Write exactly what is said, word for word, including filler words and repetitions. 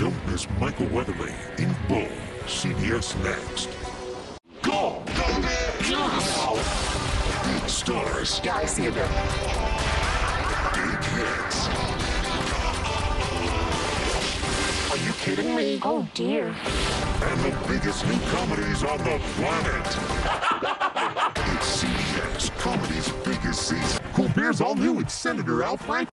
Don't miss Michael Weatherly in Bull. C B S next. Go! Go! Go! Big stars. Yeah, I see it there. Big hits. Are you kidding me? Oh dear. And the biggest new comedies on the planet. It's C B S Comedy's biggest season. Cool Beer's all new with Senator Al Franken.